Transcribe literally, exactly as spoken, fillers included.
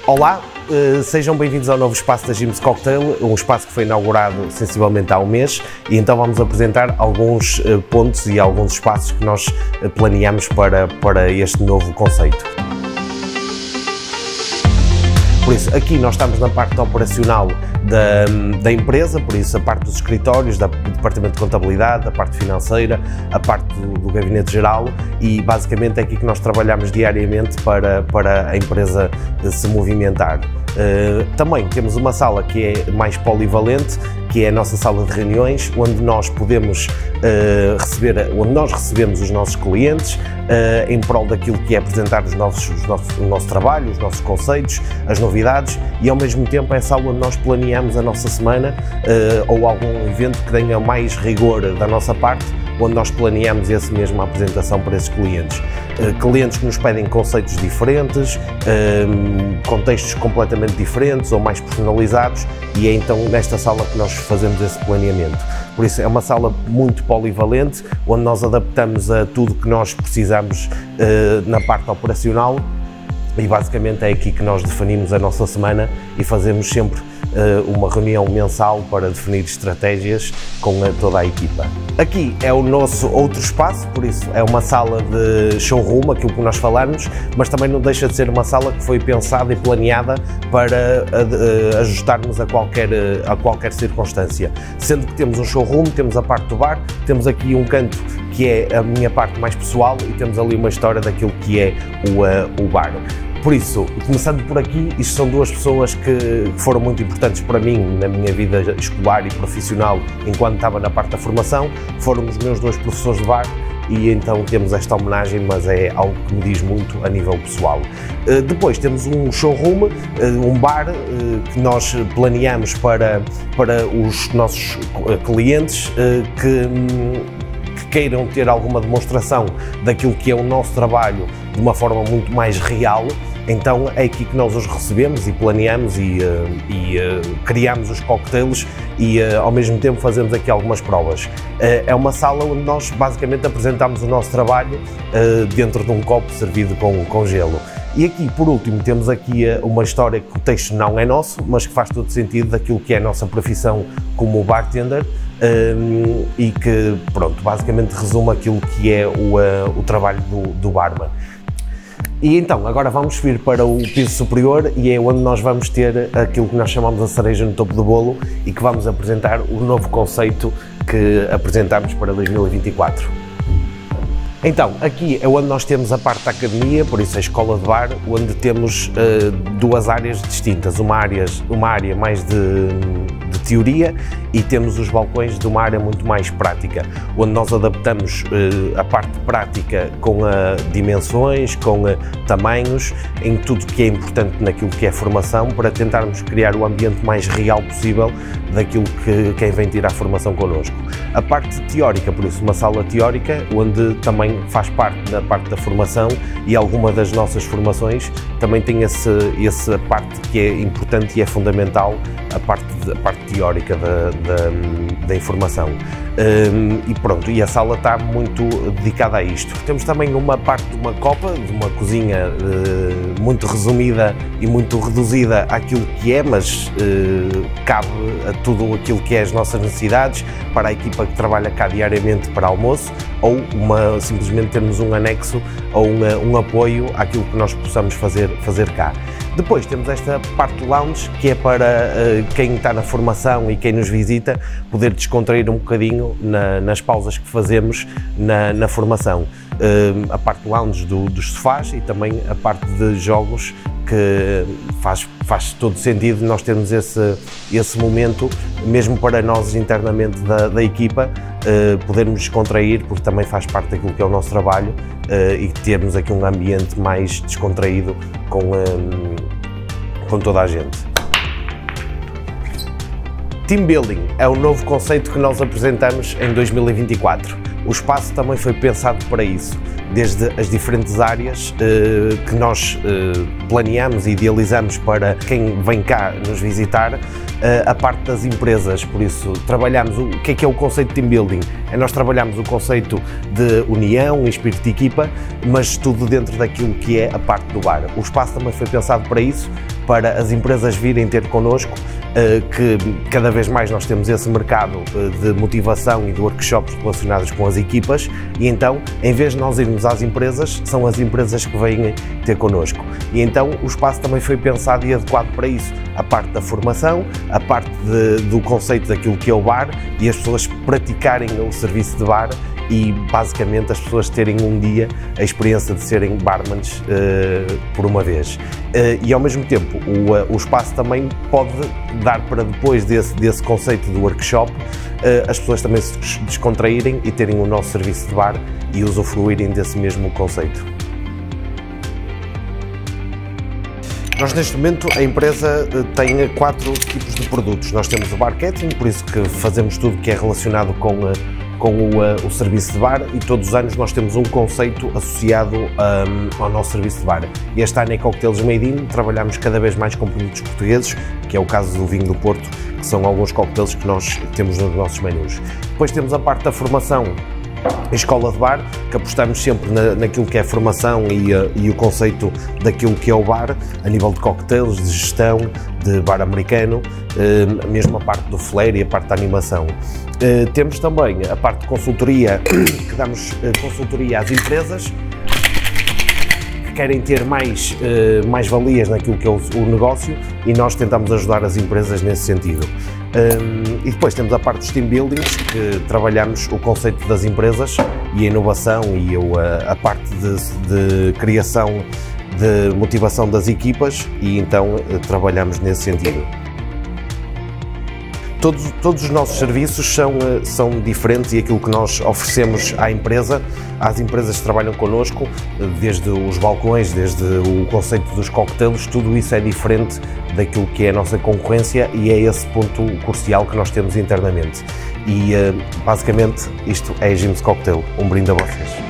Olá, sejam bem-vindos ao novo espaço da Jim's Cocktail, um espaço que foi inaugurado sensivelmente há um mês, e então vamos apresentar alguns pontos e alguns espaços que nós planeamos para, para este novo conceito. Por isso, aqui nós estamos na parte operacional da, da empresa, por isso a parte dos escritórios, da, do departamento de contabilidade, da parte financeira, a parte do, do gabinete geral, e basicamente é aqui que nós trabalhamos diariamente para, para a empresa se movimentar. Uh, também temos uma sala que é mais polivalente, que é a nossa sala de reuniões, onde nós podemos uh, receber, onde nós recebemos os nossos clientes uh, em prol daquilo que é apresentar os nossos, os nossos, o nosso trabalho, os nossos conceitos, as novidades, e ao mesmo tempo é a sala onde nós planeamos a nossa semana uh, ou algum evento que tenha mais rigor da nossa parte, onde nós planeamos essa mesma apresentação para esses clientes. Uh, clientes que nos pedem conceitos diferentes, uh, contextos completamente diferentes ou mais personalizados, e é então nesta sala que nós fazemos esse planeamento. Por isso é uma sala muito polivalente, onde nós adaptamos a tudo que nós precisamos uh, na parte operacional, e basicamente é aqui que nós definimos a nossa semana e fazemos sempre uh, uma reunião mensal para definir estratégias com a, toda a equipa. Aqui é o nosso outro espaço, por isso é uma sala de showroom, aquilo que nós falamos, mas também não deixa de ser uma sala que foi pensada e planeada para uh, ajustarmos a qualquer, uh, a qualquer circunstância. Sendo que temos um showroom, temos a parte do bar, temos aqui um canto que é a minha parte mais pessoal, e temos ali uma história daquilo que é o, uh, o bar. Por isso, começando por aqui, isto são duas pessoas que foram muito importantes para mim na minha vida escolar e profissional enquanto estava na parte da formação, foram os meus dois professores de bar, e então temos esta homenagem, mas é algo que me diz muito a nível pessoal. Uh, depois temos um showroom, uh, um bar uh, que nós planeamos para, para os nossos clientes uh, que, um, que queiram ter alguma demonstração daquilo que é o nosso trabalho de uma forma muito mais real. Então é aqui que nós os recebemos e planeamos e, uh, e uh, criamos os cocktails e uh, ao mesmo tempo fazemos aqui algumas provas. Uh, é uma sala onde nós basicamente apresentamos o nosso trabalho uh, dentro de um copo servido com, com gelo. E aqui, por último, temos aqui uh, uma história que o texto não é nosso, mas que faz todo sentido daquilo que é a nossa profissão como bartender, um, e que, pronto, basicamente resume aquilo que é o, uh, o trabalho do, do barman. E então, agora vamos subir para o piso superior, e é onde nós vamos ter aquilo que nós chamamos a cereja no topo do bolo, e que vamos apresentar o novo conceito que apresentamos para dois mil e vinte e quatro. Então, aqui é onde nós temos a parte da academia, por isso a escola de bar, onde temos uh, duas áreas distintas, uma área, uma área mais de, de teoria, e temos os balcões de uma área muito mais prática, onde nós adaptamos uh, a parte prática com uh, dimensões, com uh, tamanhos, em tudo que é importante naquilo que é formação, para tentarmos criar o ambiente mais real possível daquilo que quem vem tirar a formação connosco. A parte teórica, por isso uma sala teórica, onde também faz parte da parte da formação, e alguma das nossas formações também tem esse, essa parte que é importante e é fundamental, a parte, a parte teórica da, da, da informação. Um, e pronto, e a sala está muito dedicada a isto. Temos também uma parte de uma copa, de uma cozinha uh, muito resumida e muito reduzida àquilo que é, mas uh, cabe a tudo aquilo que é as nossas necessidades para a equipa que trabalha cá diariamente para almoço, ou uma, simplesmente termos um anexo ou um, um apoio àquilo que nós possamos fazer, fazer cá. Depois temos esta parte lounge, que é para uh, quem está na formação e quem nos visita poder descontrair um bocadinho na, nas pausas que fazemos na, na formação. Uh, a parte lounge do, dos sofás, e também a parte de jogos, que faz, faz todo sentido nós termos esse, esse momento, mesmo para nós internamente da, da equipa, uh, podermos descontrair, porque também faz parte daquilo que é o nosso trabalho, uh, e termos aqui um ambiente mais descontraído com, um, com toda a gente. Team Building é o novo conceito que nós apresentamos em dois mil e vinte e quatro. O espaço também foi pensado para isso, desde as diferentes áreas eh, que nós eh, planeamos e idealizamos para quem vem cá nos visitar, eh, a parte das empresas. Por isso, trabalhamos o, o que é que é o conceito de Team Building? É nós trabalhamos o conceito de união e espírito de equipa, mas tudo dentro daquilo que é a parte do bar. O espaço também foi pensado para isso, para as empresas virem ter connosco, que cada vez mais nós temos esse mercado de motivação e de workshops relacionados com as equipas, e então, em vez de nós irmos às empresas, são as empresas que vêm ter connosco. E então o espaço também foi pensado e adequado para isso. A parte da formação, a parte de, do conceito daquilo que é o bar e as pessoas praticarem o serviço de bar e basicamente as pessoas terem um dia a experiência de serem barmans uh, por uma vez. Uh, e ao mesmo tempo o, uh, o espaço também pode dar para depois desse, desse conceito do workshop uh, as pessoas também se descontraírem e terem o nosso serviço de bar e usufruírem desse mesmo conceito. Nós neste momento a empresa tem quatro tipos de produtos. Nós temos o bar catering, por isso que fazemos tudo que é relacionado com uh, com o, uh, o serviço de bar, e todos os anos nós temos um conceito associado um, ao nosso serviço de bar. Este ano é Cocktails Made In, trabalhamos cada vez mais com produtos portugueses, que é o caso do vinho do Porto, que são alguns cocktails que nós temos nos nossos menus. Depois temos a parte da formação e escola de bar, que apostamos sempre na, naquilo que é a formação e, uh, e o conceito daquilo que é o bar, a nível de cocktails, de gestão, de bar americano, uh, mesmo a parte do flair e a parte da animação. Uh, temos também a parte de consultoria, que damos uh, consultoria às empresas que querem ter mais, uh, mais valias naquilo que é o, o negócio, e nós tentamos ajudar as empresas nesse sentido. Um, e depois temos a parte dos team buildings, que trabalhamos o conceito das empresas e a inovação e a, a parte de, de criação, de motivação das equipas, e então trabalhamos nesse sentido. Todos, todos os nossos serviços são, são diferentes, e aquilo que nós oferecemos à empresa, às empresas que trabalham connosco, desde os balcões, desde o conceito dos cocktails, tudo isso é diferente daquilo que é a nossa concorrência, e é esse ponto crucial que nós temos internamente. E basicamente isto é Jim's Cocktail, um brinde a vocês.